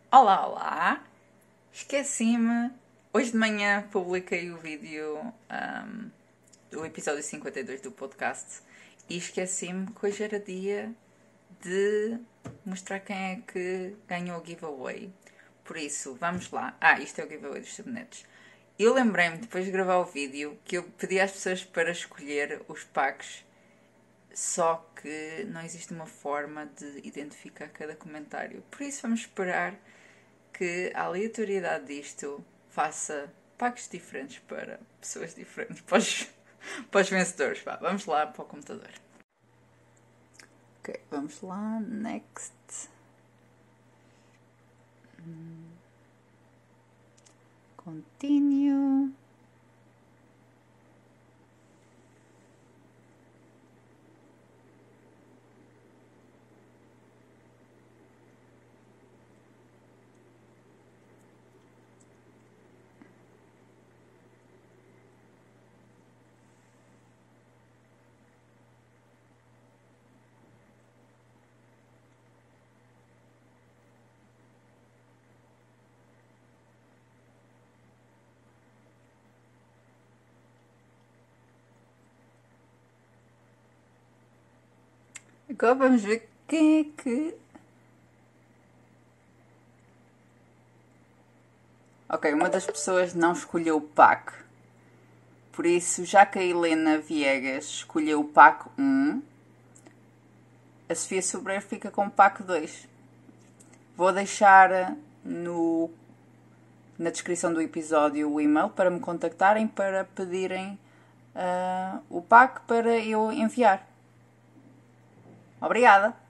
Olá, olá! Esqueci-me. Hoje de manhã publiquei o vídeo do episódio 52 do podcast e esqueci-me que hoje era dia de mostrar quem é que ganhou o giveaway. Por isso, vamos lá. Isto é o giveaway dos sabonetes. Eu lembrei-me, depois de gravar o vídeo, que eu pedi às pessoas para escolher os packs, só que não existe uma forma de identificar cada comentário. Por isso, vamos esperar que a aleatoriedade disto faça packs diferentes para pessoas diferentes, para os vencedores. Vamos lá para o computador. Ok, vamos lá. Next. Continue. Agora vamos ver quem é que. Ok, uma das pessoas não escolheu o pack. Por isso, já que a Helena Viegas escolheu o pack 1, a Sofia Sobreiro fica com o pack 2. Vou deixar na descrição do episódio o e-mail para me contactarem para pedirem o pack para eu enviar. Obrigada!